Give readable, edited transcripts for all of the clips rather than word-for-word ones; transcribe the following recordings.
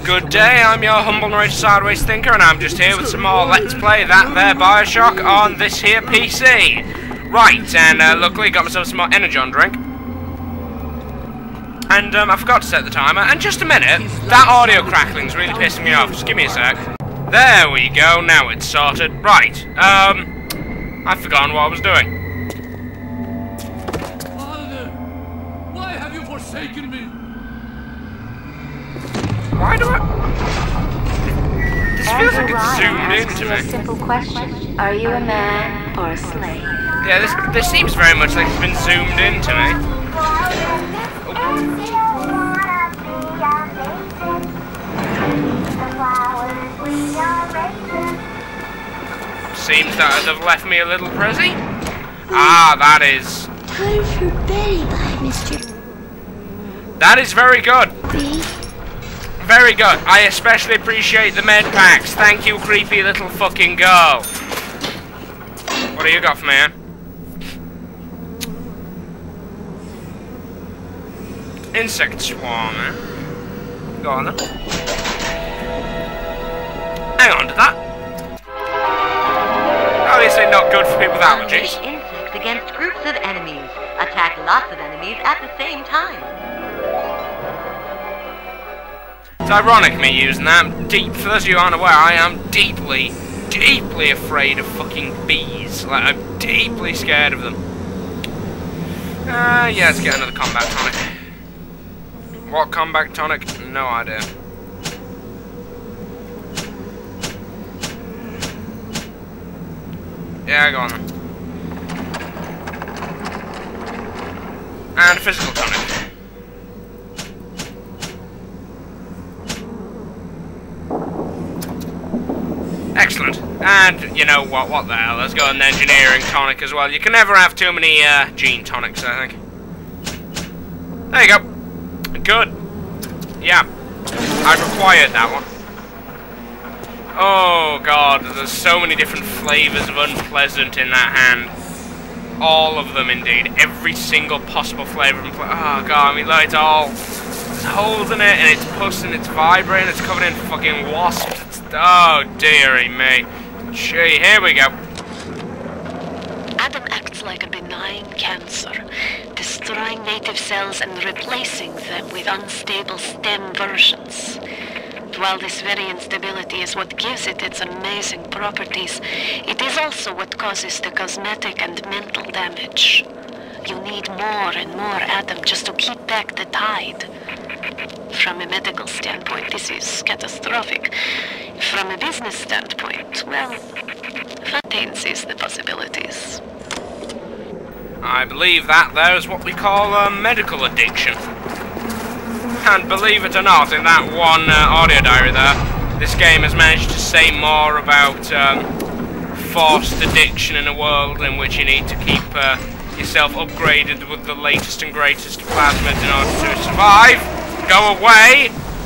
Good day, I'm your humble narrator Sideways Thinker, and I'm just here with some more Let's Play That There Bioshock on this here PC. Right, and luckily got myself some more Energon drink. And I forgot to set the timer, and just a minute, that audio crackling's really pissing me off, just give me a sec. There we go, now it's sorted. Right, I've forgotten what I was doing. Father, why have you forsaken me? Why do I... This feels like it's zoomed into me. A simple question. Are you a man or a slave? Yeah, this seems very much like it's been zoomed into me. Seems that would have left me a little prezi. Ah, that is... Perfect day, Mr. That is very good. B. Very good. I especially appreciate the med packs. Thank you, creepy little fucking girl. What do you got for me, man? Insect swarm, eh? Go on then. Hang on to that. Obviously not good for people with allergies. Insects against groups of enemies. Attack lots of enemies at the same time. It's ironic me using that. For those of you who aren't aware, I am deeply, deeply afraid of fucking bees. Like, I'm deeply scared of them. Yeah, let's get another combat tonic. What combat tonic? No idea. Yeah, go on then. And physical tonic. Excellent. And, you know what the hell, let's go an engineering tonic as well. You can never have too many, gene tonics, I think. There you go. Good. Yeah. I required that one. Oh, God, there's so many different flavours of unpleasant in that hand. All of them, indeed. Every single possible flavour of unpleasant. Oh, God, I mean, like, it's all... There's holes in it, and it's puss, and it's vibrating, it's covered in fucking wasps. Oh, dearie me. Gee, here we go. Adam acts like a benign cancer, destroying native cells and replacing them with unstable stem versions. While this very instability is what gives it its amazing properties, it is also what causes the cosmetic and mental damage. You need more and more Adam just to keep back the tide. From a medical standpoint, this is catastrophic. From a business standpoint, well, Fontaine sees the possibilities. I believe that there is what we call a medical addiction. And believe it or not, in that one audio diary there, this game has managed to say more about forced addiction in a world in which you need to keep yourself upgraded with the latest and greatest plasmids in order to survive. Go away!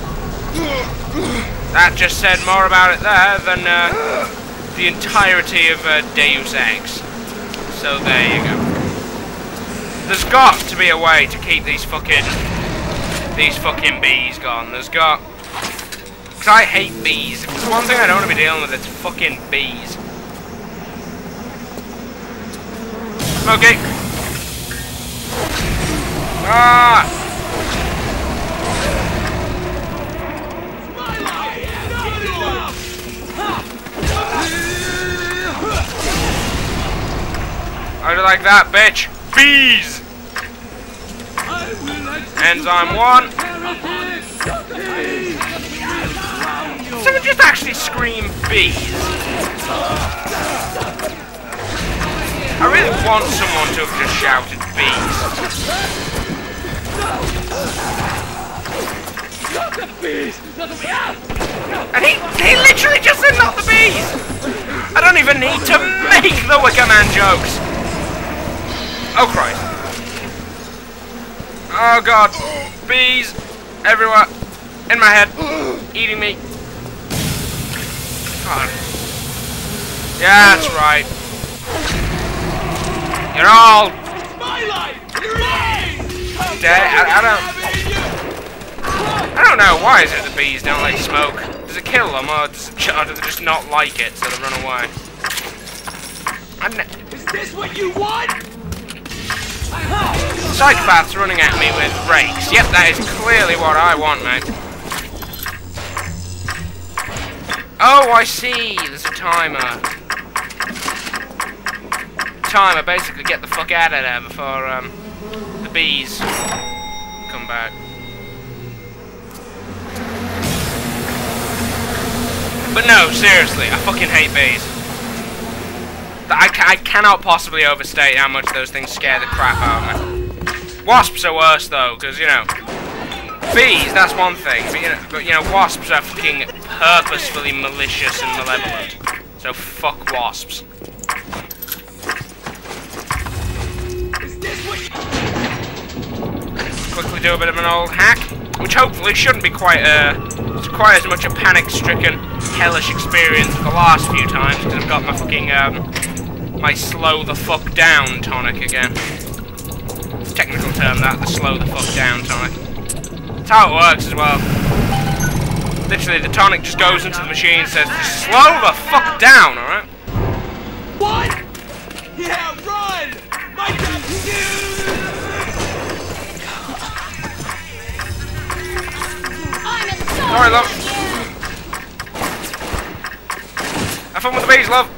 That just said more about it there than the entirety of Deus Ex. So there you go. There's got to be a way to keep these fucking bees gone. There's got... Because I hate bees. If there's one thing I don't want to be dealing with, it's fucking bees. Okay. Ah! How do you like that, bitch? Bees! Enzyme 1. Someone just actually scream bees. I really want someone to have just shouted bees. And he literally just said not the bees! I don't even need to make the Wicker Man jokes! Oh Christ. Oh God. Bees everywhere. In my head. Eating me. God. Yeah, that's right. You're all dead. I don't... I don't know, why is it the bees don't like smoke? Does it kill them, or do they just not like it, so they run away? Is this what you want? Psychopath's running at me with rakes. Yep, that is clearly what I want, mate. Oh, I see. There's a timer. Timer, basically get the fuck out of there before the bees come back. But no, seriously, I fucking hate bees. I cannot possibly overstate how much those things scare the crap out of me. Wasps are worse though, because you know, bees, that's one thing, but you know, wasps are fucking purposefully malicious and malevolent. So fuck wasps. Quickly do a bit of an old hack, which hopefully shouldn't be quite as much a panic-stricken, hellish experience as the last few times, because I've got my fucking my slow the fuck down tonic again. It's a technical term that, the slow the fuck down tonic. That's how it works as well. Literally, the tonic just goes into the machine and says, slow the fuck down, alright? What? Yeah, run! My God! Sorry, love. Have fun with the bees, love.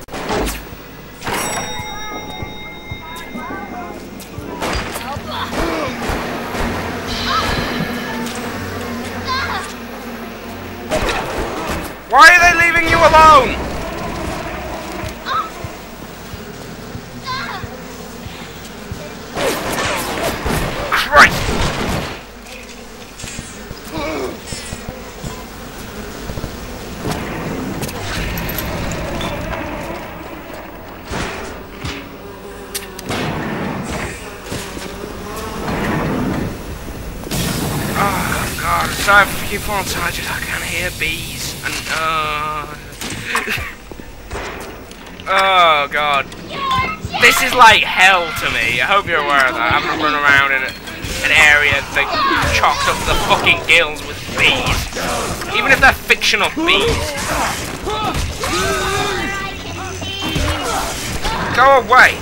Why are they leaving you alone? Christ! Oh God! Sorry if I keep on touching. I can hear bees. And oh God, this is like hell to me. I hope you're aware of that. I'm gonna run around in an area like chocked up to the fucking gills with bees, even if they're fictional bees. Go away.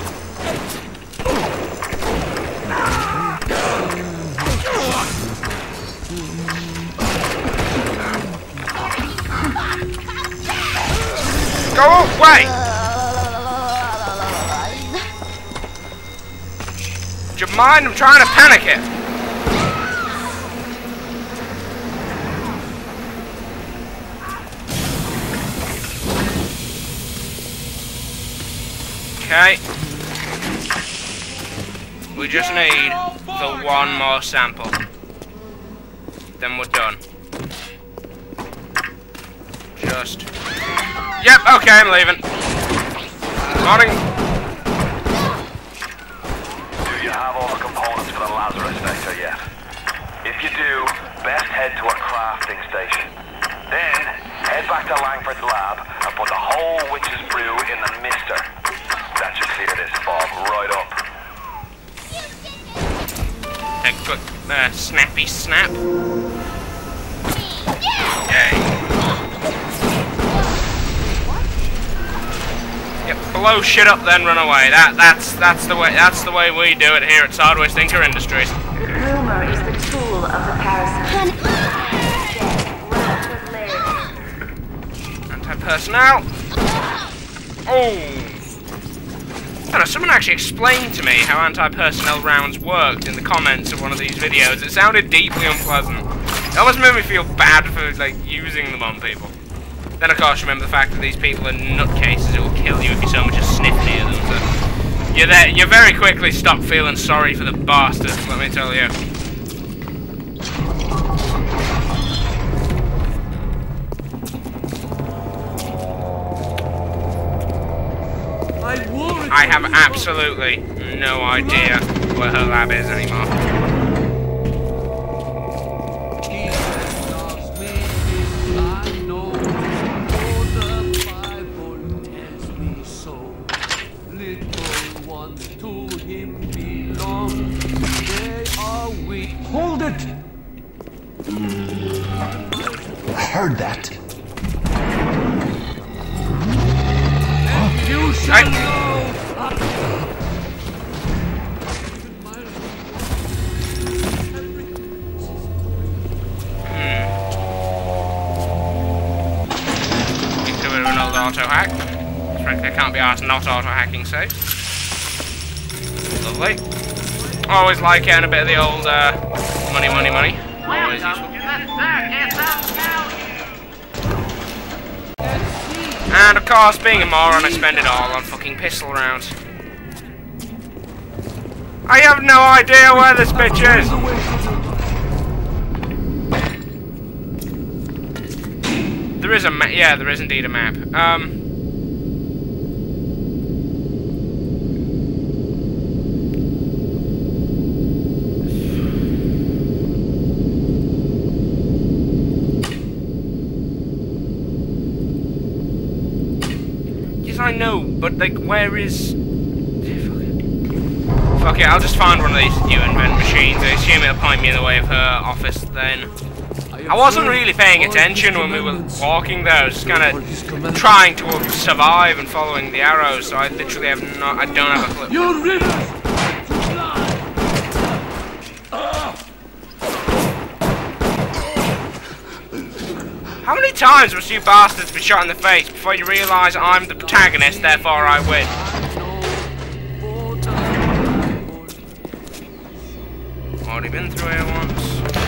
Go away! Do you mind? I'm trying to panic it. Okay. We just need the one more sample. Then we're done. Just... Yep, okay, I'm leaving. Morning. Do you have all the components for the Lazarus Vector yet? If you do, best head to a crafting station. Then, head back to Langford's lab and put the whole witch's brew in the mister. That should clear this fog right up. A quick, snappy snap. Yay. Yep, blow shit up, then run away. That's the way we do it here at Sideways Thinker Industries. Rumor is the tool of the parasite. Anti-personnel. Oh. I don't know, someone actually explained to me how anti-personnel rounds worked in the comments of one of these videos. It sounded deeply unpleasant. It almost made me feel bad for, like, using them on people. Then, of course, remember the fact that these people are nutcases who will kill you if you so much as sniff near them. So you very quickly stop feeling sorry for the bastards, let me tell you. I have absolutely no idea where her lab is anymore. Hold it! heard that. You shall know! Into a bit of an old auto hack. Frankly, I can't be asked not auto hacking safe. Lovely. Always like getting a bit of the old money. Always useful. And of course, being a moron, I spend it all on fucking pistol rounds. I have no idea where this bitch is! There is a map. Yeah, there is indeed a map. I know, but like, where is... Fuck it, I'll just find one of these new invent machines. I assume it'll point me in the way of her office then. I wasn't really paying attention when we were walking there. I was just kind of trying to survive and following the arrows, so I literally have not... I don't have a clue. You riddle! How many times must you bastards be shot in the face before you realise I'm the protagonist, therefore I win? Already been through here once.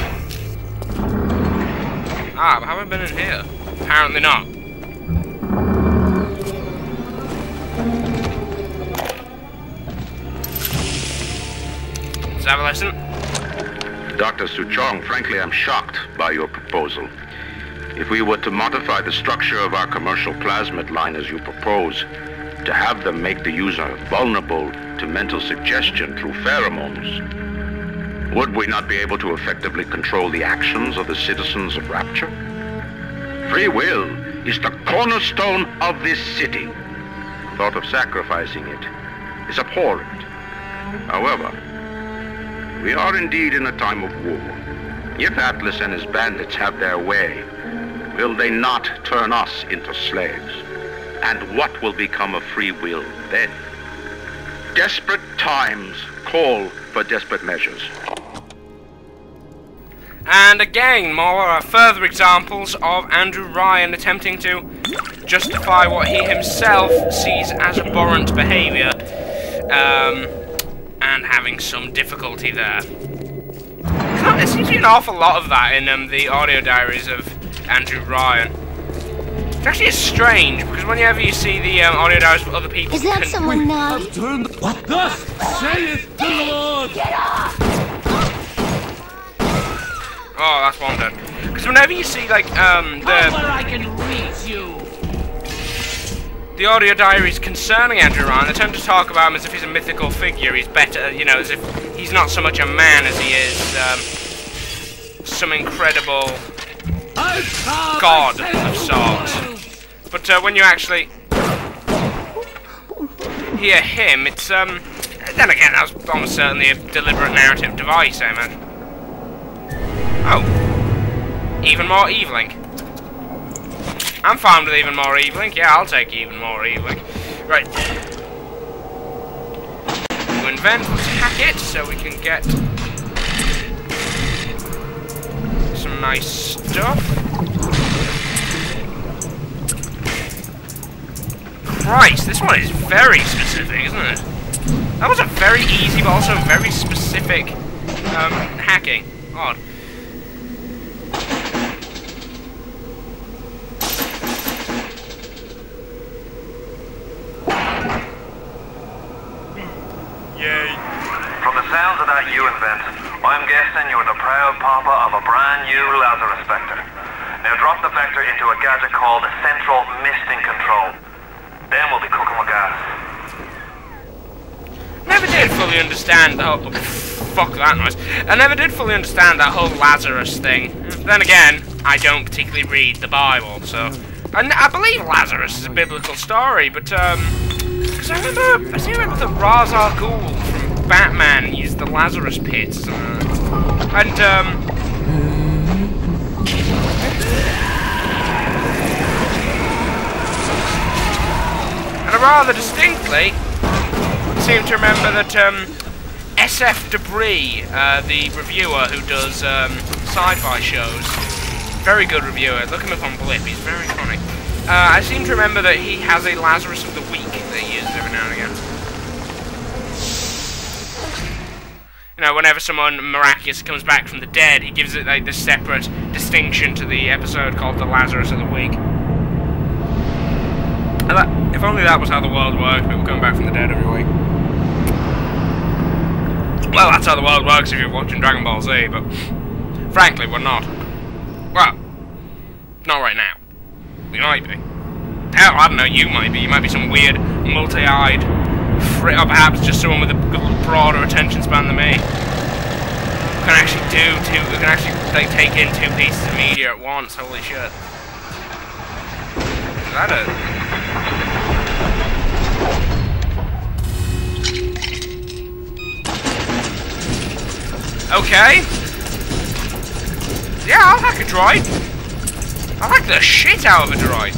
Ah, but have I been in here? Apparently not. Let's have a listen. Dr. Suchong, frankly, I'm shocked by your proposal. If we were to modify the structure of our commercial plasmid line as you propose, to have them make the user vulnerable to mental suggestion through pheromones, would we not be able to effectively control the actions of the citizens of Rapture? Free will is the cornerstone of this city. The thought of sacrificing it is abhorrent. However, we are indeed in a time of war. If Atlas and his bandits have their way, will they not turn us into slaves? And what will become of free will then? Desperate times call for desperate measures. And again, more further examples of Andrew Ryan attempting to justify what he himself sees as abhorrent behaviour, and having some difficulty there. There seems to be an awful lot of that in the audio diaries of Andrew Ryan. It actually is strange, because whenever you see the audio diaries of other people... Is that someone now? What? Thus saith the Lord! Get off! Oh, that's one dead. Because whenever you see, like, I can reach you! the audio diaries concerning Andrew Ryan, they tend to talk about him as if he's a mythical figure. He's better, you know, as if he's not so much a man as he is some incredible god of sorts. But when you actually hear him, it's then again, that was almost certainly a deliberate narrative device, I imagine. Oh, even more Evelink. I'm fine with even more Evelink. Yeah, I'll take even more Evelink. Right. To invent, let's hack it so we can get some nice stuff. Christ, this one is very specific, isn't it? That was a very easy but also very specific hacking. Odd. From the sounds of that you invent, I'm guessing you're the proud papa of a brand new Lazarus Vector. Now drop the Vector into a gadget called Central Misting Control. Then we'll be cooking with gas. Never did fully understand the whole... fuck that noise. I never did fully understand that whole Lazarus thing. Then again, I don't particularly read the Bible, so... And I believe Lazarus is a biblical story, but, because I seem to remember that Ra's al Ghul from Batman used the Lazarus pits, rather distinctly seem to remember that SF Debris, the reviewer who does sci-fi shows, very good reviewer, look him up on Blip, he's very funny. I seem to remember that he has a Lazarus of the Week that he uses every now and again. You know, whenever someone miraculous comes back from the dead, he gives it like this separate distinction to the episode called the Lazarus of the Week. And if only that was how the world worked, people coming back from the dead every week. Well, that's how the world works if you're watching Dragon Ball Z, but frankly, we're not. Well, not right now. We might be. Hell, I don't know, you might be. You might be some weird, multi-eyed, or perhaps just someone with a broader attention span than me. Who can actually who can actually like, take in 2 pieces of media at once. Holy shit. Is that it? Okay. Yeah, I'll hack a droid. I'll hack the shit out of a droid.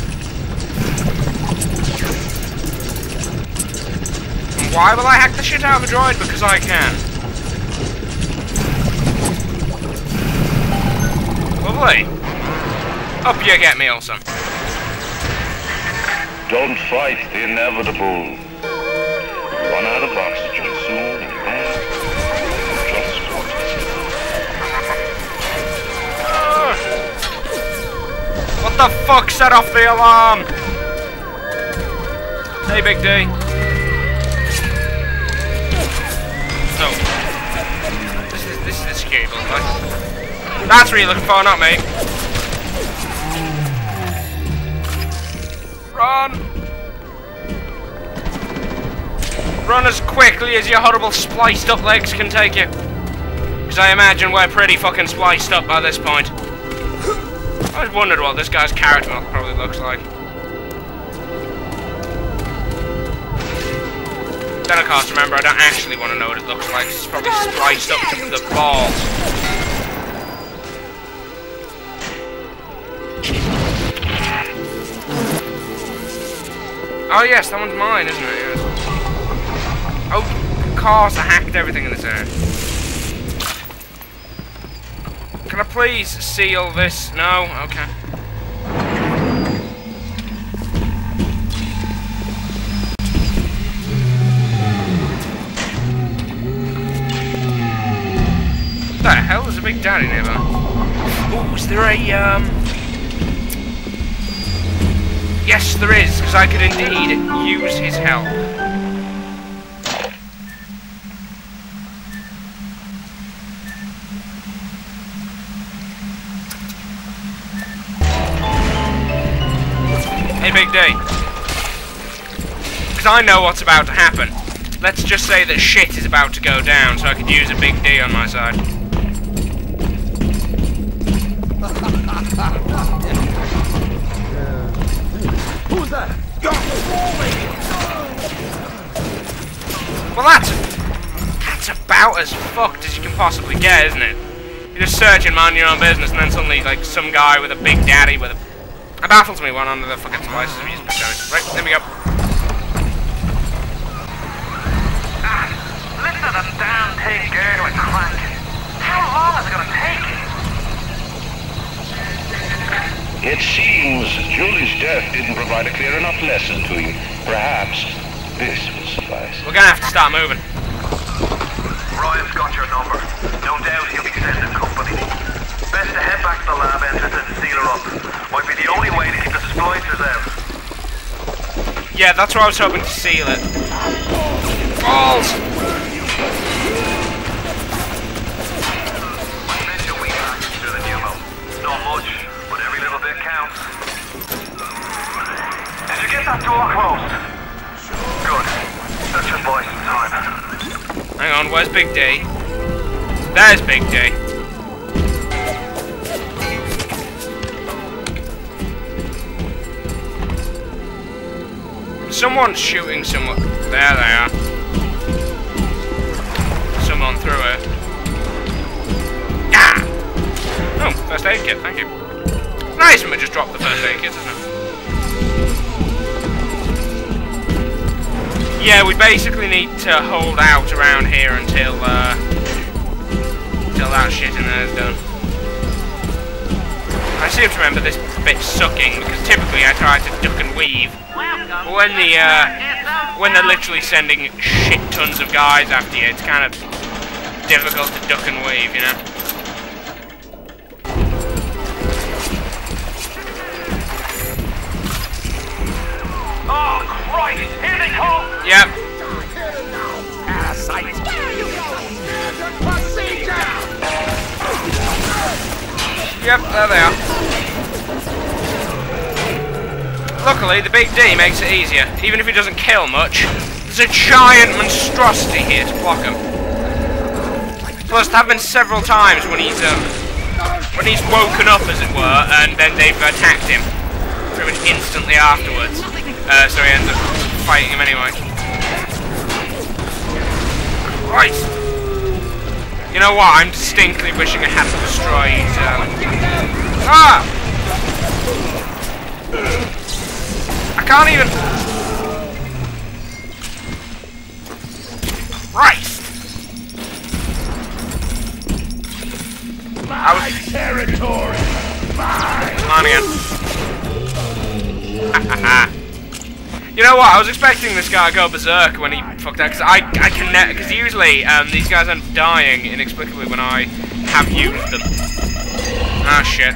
And why will I hack the shit out of a droid? Because I can. Lovely. Up you get me, also. Don't fight the inevitable. Run out of oxygen soon, and then just what the fuck set off the alarm? Hey, Big D. No. This is the security building, right? That's what you're looking for, not me. Run! Run as quickly as your horrible spliced up legs can take you. Because I imagine we're pretty fucking spliced up by this point. I always wondered what this guy's carrot milk probably looks like. Then of course, remember, I don't actually want to know what it looks like. It's probably spliced up to the balls. Oh yes, that one's mine, isn't it? Yes. Oh, of course, I hacked everything in this area. Can I please seal this? No? Okay. What the hell? There's a big daddy nearby. Oh, is there a, Yes, there is, because I could indeed use his help. Hey, Big D. Because I know what's about to happen. Let's just say that shit is about to go down, so I could use a Big D on my side. Who's that? Well, that's about as fucked as you can possibly get, isn't it? You're just searching, minding your own business, and then suddenly, like, some guy with a big daddy with a... It baffles me one under the fucking slices of music. Right, there we go. Listen to that damn thing going with crank. How long is it gonna take? It seems Julie's death didn't provide a clear enough lesson to you. Perhaps this will suffice. We're gonna have to start moving. Ryan's got your number. No doubt he'll be sending company. Best to head back to the lab entrance and seal her up. Might be the only way to keep the splicers out. Yeah, that's where I was hoping to seal it. Balls! I mentioned we hacked through the pneumo. Not much, but every little bit counts. Did you get that door closed? Good. That should buy some time. Hang on, where's Big D? There's Big D. Someone's shooting someone. There they are. Someone threw it. Ah! Oh, first aid kit, thank you. Nice when we just dropped the first aid kit, isn't it? Yeah, we basically need to hold out around here until that shit in there is done. I seem to remember this bit sucking because typically I try to duck and weave. But when they're literally sending shit tons of guys after you, it's kind of difficult to duck and weave, you know. Oh, Christ! Here they come! Yep. Yep, there they are. Luckily, the Big D makes it easier. Even if he doesn't kill much, there's a giant monstrosity here to block him. Plus, there have been several times when he's woken up, as it were, and then they've attacked him pretty much instantly afterwards. So he ends up fighting him anyway. Christ! You know what? I'm distinctly wishing I hadn't destroyed. Ah! I can't even. Christ! My territory. Come on again. You know what? I was expecting this guy to go berserk when he fucked out, because usually these guys end up dying inexplicably when I have used them. Ah, shit.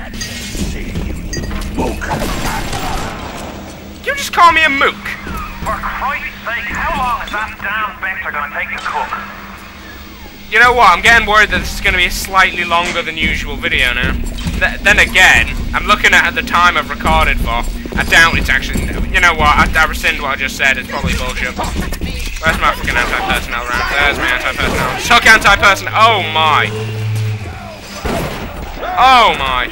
You just call me a mook. For Christ's sake, how long is that damn Vector gonna take to cook? You know what? I'm getting worried that this is going to be a slightly longer than usual video now. Then again, I'm looking at the time I've recorded for. I doubt it's actually. You know what? I rescind what I just said. It's probably bullshit. Where's my fucking anti-personnel round? There's my anti-personnel. Suck anti-personnel. Oh my. Oh my.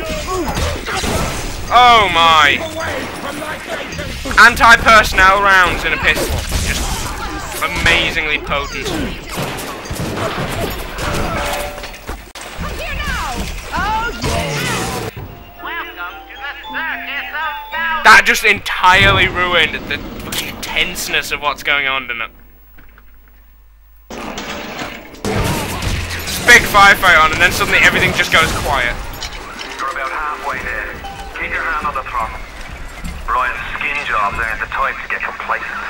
Oh my. Anti-personnel rounds in a pistol. Just amazingly potent. That just entirely ruined the fucking tenseness of what's going on, didn't it? This big firefight on, and then suddenly everything just goes quiet. You're about halfway there. Keep your hand on the throttle. Brian's skin jobs aren't the type to get complacent.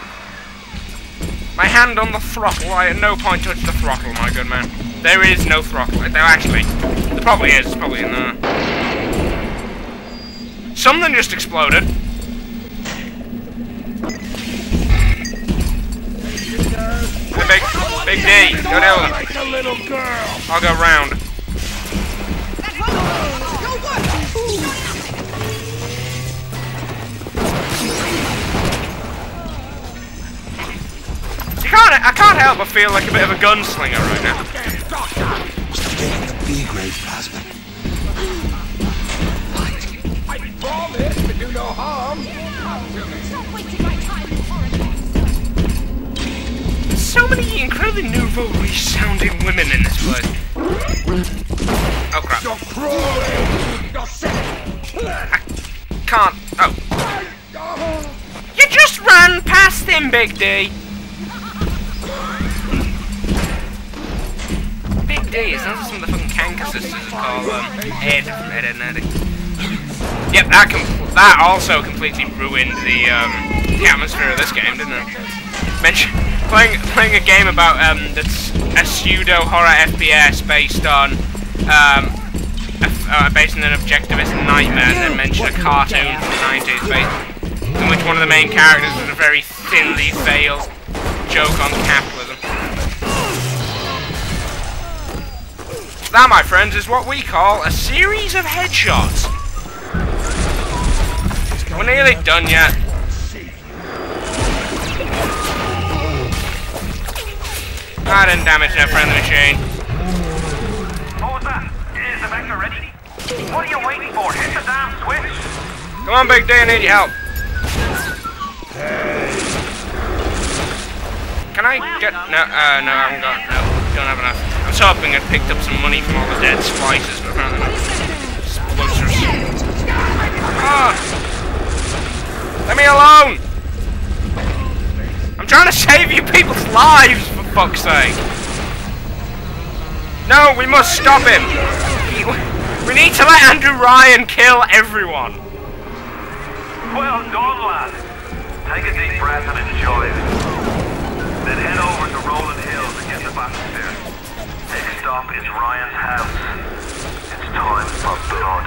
My hand on the throttle. I at no point touched the throttle, my good man. There is no throttle. There actually, there probably is. It's probably in there. Something just exploded. Hey, Big D, go down. Like a little girl. I'll go round. I can't help but feel like a bit of a gunslinger right now. B-grade plasma. I promise to do no harm. So many incredibly nouveau-riche sounding women in this place. Oh crap. I can't. Oh. You just ran past him, Big D. Big D, is that some of the fucking Kanker sisters call Ed from Ed, Edd n Eddy? Yep, that also completely ruined the atmosphere of this game, didn't it? Playing a game about that's a pseudo horror FPS based on based on an objectivist nightmare, and then mention a cartoon from the 90s, in which one of the main characters was a very thinly veiled joke on capitalism. That, my friends, is what we call a series of headshots. We're nearly done yet. I didn't damage that friendly machine. What was that? Is the Vector ready? What are you waiting for? Hit the damn switch! Come on, Big D, I need your help. Can I get... No, no, I haven't got... No, don't have enough. I was hoping I'd picked up some money from all the dead splices, but apparently not. Explosives. Ah! Let me alone! I'm trying to save you people's lives, for fuck's sake. No, we must stop him. We need to let Andrew Ryan kill everyone. Well done, lad. Take a deep breath and enjoy it. Then head over to Rolling Hills and get the bathysphere. Next stop is Ryan's house. It's time for blood.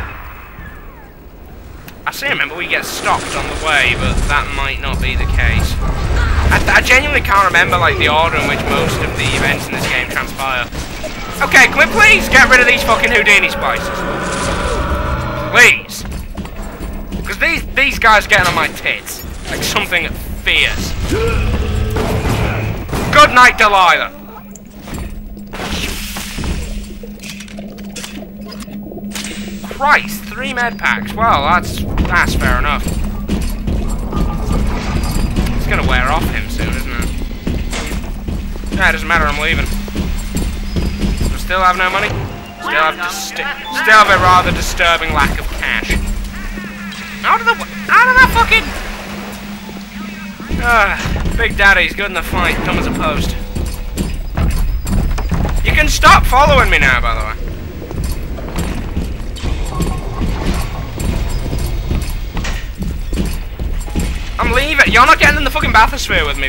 I seem to remember we get stopped on the way, but that might not be the case. I genuinely can't remember like the order in which most of the events in this game transpire. Okay, can we please get rid of these fucking Houdini spices? Please. Because these guys are getting on my tits. Like something fierce. Good night, Delilah. Christ, 3 med packs. Well, that's fair enough. It's gonna wear off him soon, isn't it? Yeah, it doesn't matter. I'm leaving. We still have no money. Still have a rather disturbing lack of cash. How did that fucking? Big Daddy's good in the fight, dumb as a post. You can stop following me now, by the way. I'm leaving. You're not getting in the fucking bathysphere with me.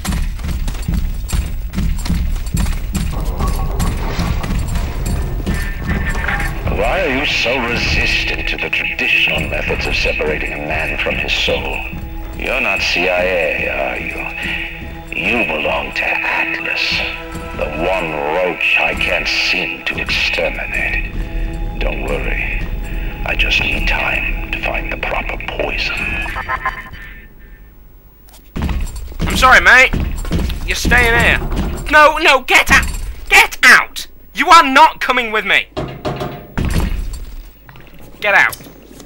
Why are you so resistant to the traditional methods of separating a man from his soul? You're not CIA, are you? You belong to Atlas, the one roach I can't seem to exterminate. Don't worry. I just need time to find the proper poison. I'm sorry, mate. You're staying here. No, get out! Get out! You are not coming with me. Get out.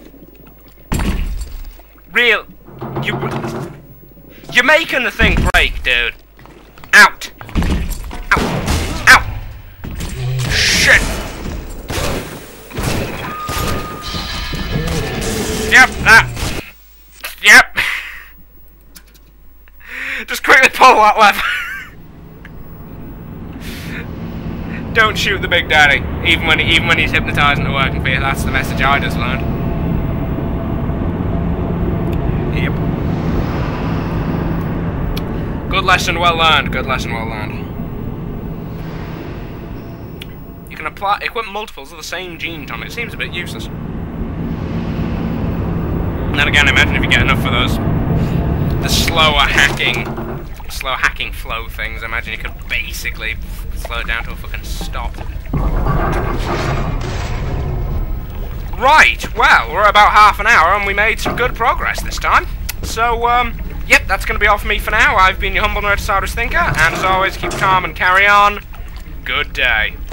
You're making the thing break, dude. Out. Out. Shit. Yep, Yep. Just quickly pull that lever. Don't shoot the Big Daddy, even when he's hypnotising and working for you. That's the message I just learned. Yep. Good lesson, well learned. Good lesson, well learned. You can equip multiples of the same gene, Tom. It seems a bit useless. And then again, imagine if you get enough of those. The slow hacking flow things. I imagine you could basically slow it down to a fucking stop. Right, well, we're about half an hour and we made some good progress this time. So, yep, that's going to be all for me for now. I've been your humble nerd, Cyrus Thinker, and as always, keep calm and carry on. Good day.